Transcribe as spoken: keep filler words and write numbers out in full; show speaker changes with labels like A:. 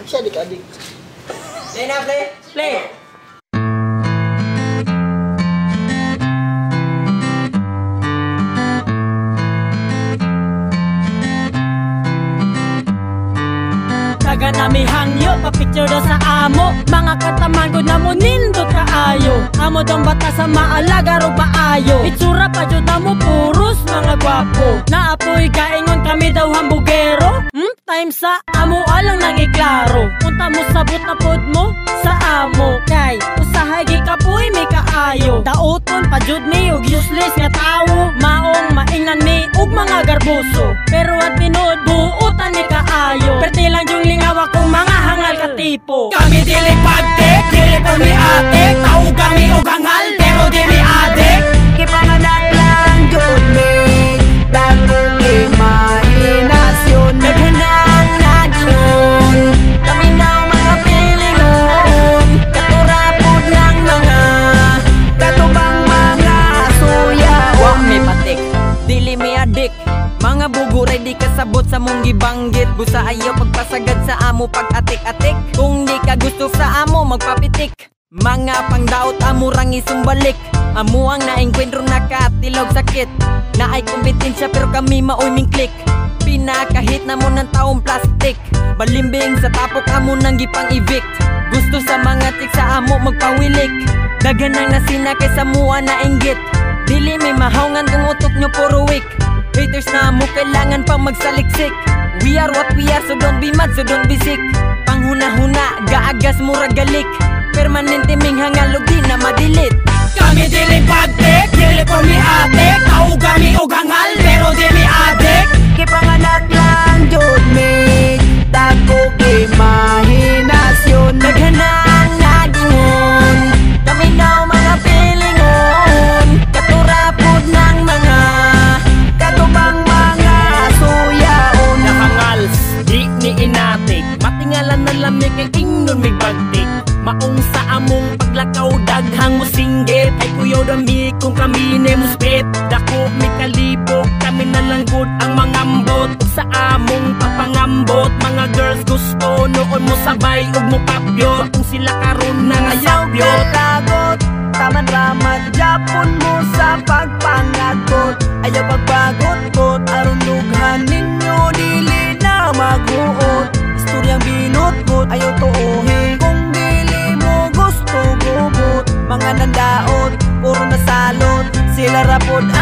A: Siya adik-adik.
B: Play na, play. Play.
C: Taga nami hangyo, papicture daw sa amo. Mga kataman ko na mo nindot kaayo. Amo dong bata sa maalaga ro maayo. Itsura pa jud na mo puros mga gwapo. Naapoy kaingon kami daw hambugero. Hmm, time sa amo alang nang iklaro. Punta mo sabot na pod mo sa amo. Kay usahay gi kapoy may kaayo. Dauton pa jud mi og useless nga tawo. Maong maingnan mi og mga garboso. Pero at tinuod buutan ni kaayo. Perti lang yung lingaw akong mga hangal ka tipo.
D: Kami dili pagtek, dili po mi atek. Tao kami og hangal, pero dili adek.
E: Kipanganak lang jud mi dagong imahinasyon. Naghanang nagyon kami na mga pilingon. Katurapod lang mga katubang mga suya.
B: Wa mi patik, dili mi adik. Mga buguray di kasabot sa mong gibanggit. Busa ayaw pagpasagad sa amo pag-atik-atik. Kung di ka gusto sa amo magpapitik. Mga pangdaot amo rang isumbalik. Amo ang naengkwentro nakatilog sakit. Naay kompetensya pero kami maoy ning click. Pinakahit na mo ng taong plastic. Balimbing sa tapok amo nang gipang evict. Gusto sa mga tik sa amo magpawilik. Daganang nasina kay sa mua na inggit. Dili may mahawngan kung utok nyo puro weak. Haters na mo kailangan pang magsaliksik. We are what we are, so don't be mad, so don't be sick. Panghuna-huna, gaagas mura galik. Permanente ming hangalog di na madilit.
D: Kami dili pagtek, dili po mi atek. Tao kami og hangal, pero dili adek.
E: Kipanganak lang jud mi dagong imahinasyon.
B: Naghanang nagingon kami daw mga pilingon. Katurapod ng mga
E: katubang mga suyaon.
D: Nahangals, di ni inatik. Matingalan na lamig kay ingnon may bagtik. Maong sa among paglakaw daghang musinggit. Ay kuyaw dami kung kami ne muspit. Dako mi kalibog kami na lang good ang mangambot. Sa among papangambot mga girls gusto noon mo sabay ug mo papyot. Kung sila karon na
E: Ayaw
D: ngayabyot.
E: kalagot, taman ramat Japon mo sa pagpangagot. Ayaw pagbagot-got, aron lughan ninyo dili na maghuot. Istoryang binot-got, ayaw tuuhin kung dili mo gusto gubot. Mga nandaot, puro nasalot, sila rapod